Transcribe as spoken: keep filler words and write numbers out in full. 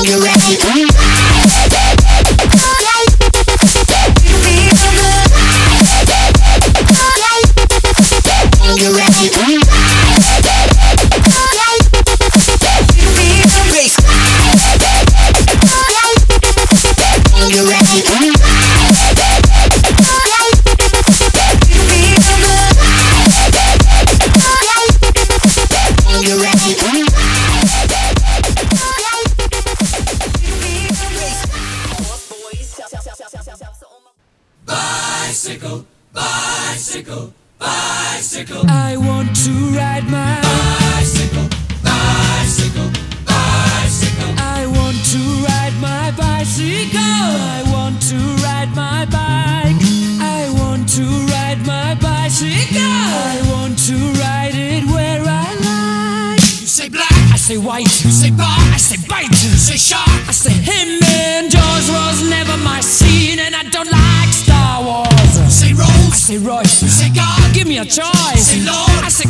Bicycle, bicycle, bicycle. I want to ride my bicycle, bicycle, bicycle. I want to ride my bicycle. I want to ride my bike. I want to ride my bicycle. I want to ride it where I like. You say black, I say white. you say bar, I say bite. you say shark, I say him and Jaws was never my scene, and I don't like Star Wars. you say I Rose, say Royce. you say God, Give me a choice. say Lord, I say